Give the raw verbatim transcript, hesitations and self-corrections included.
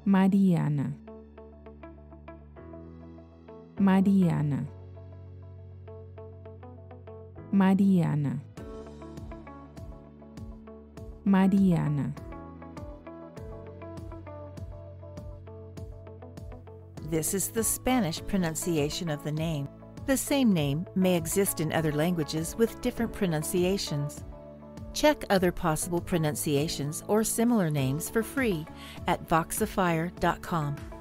Mariana, Mariana, Mariana, Mariana. This is the Spanish pronunciation of the name. The same name may exist in other languages with different pronunciations. Check other possible pronunciations or similar names for free at voxifier dot com.